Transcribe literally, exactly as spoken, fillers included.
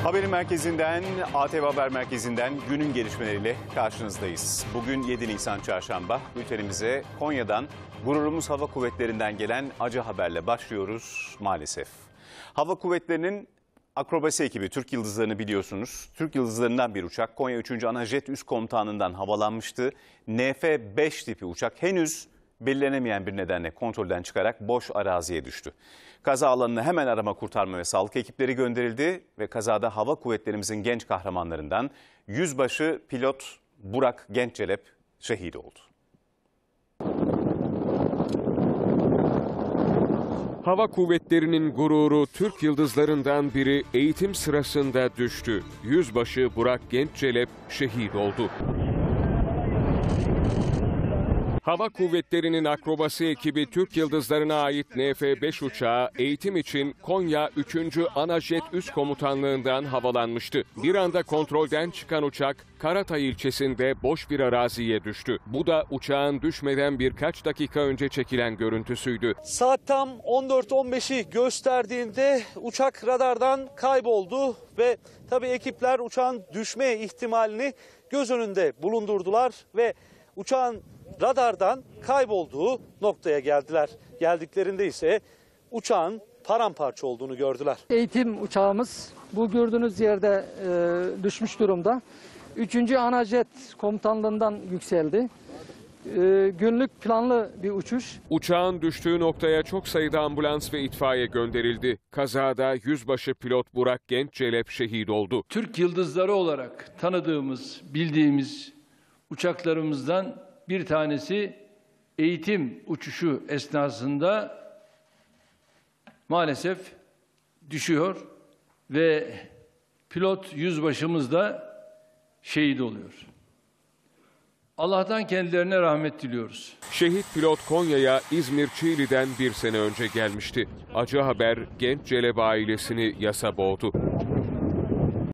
Haberin merkezinden, A T V Haber Merkezi'nden günün gelişmeleriyle karşınızdayız. Bugün yedi Nisan Çarşamba. Bültenimize Konya'dan, Gururumuz Hava Kuvvetleri'nden gelen acı haberle başlıyoruz maalesef. Hava Kuvvetleri'nin akrobasi ekibi Türk Yıldızları'nı biliyorsunuz. Türk Yıldızları'ndan bir uçak Konya üçüncü Anajet Üst Komutanlığı'ndan havalanmıştı. N F beş tipi uçak henüz belirlenemeyen bir nedenle kontrolden çıkarak boş araziye düştü. Kaza alanına hemen arama, kurtarma ve sağlık ekipleri gönderildi ve kazada hava kuvvetlerimizin genç kahramanlarından Yüzbaşı Pilot Burak Gençcelep şehit oldu. Hava Kuvvetleri'nin gururu Türk Yıldızları'ndan biri eğitim sırasında düştü. Yüzbaşı Burak Gençcelep şehit oldu. Hava Kuvvetleri'nin akrobasi ekibi Türk Yıldızları'na ait N F beş uçağı eğitim için Konya üçüncü Anajet Üst Komutanlığı'ndan havalanmıştı. Bir anda kontrolden çıkan uçak Karatay ilçesinde boş bir araziye düştü. Bu da uçağın düşmeden birkaç dakika önce çekilen görüntüsüydü. Saat tam on dört on beşi gösterdiğinde uçak radardan kayboldu ve tabii ekipler uçağın düşme ihtimalini göz önünde bulundurdular ve uçağın radardan kaybolduğu noktaya geldiler. Geldiklerinde ise uçağın paramparça olduğunu gördüler. Eğitim uçağımız bu gördüğünüz yerde e, düşmüş durumda. üçüncü Anajet Komutanlığından yükseldi. E, günlük planlı bir uçuş. Uçağın düştüğü noktaya çok sayıda ambulans ve itfaiye gönderildi. Kazada Yüzbaşı Pilot Burak Gençcelep şehit oldu. Türk Yıldızları olarak tanıdığımız, bildiğimiz uçaklarımızdan bir tanesi eğitim uçuşu esnasında maalesef düşüyor ve pilot yüzbaşımız da şehit oluyor. Allah'tan kendilerine rahmet diliyoruz. Şehit pilot Konya'ya İzmir Çiğli'den bir sene önce gelmişti. Acı haber Gençcelep ailesini yasa boğdu.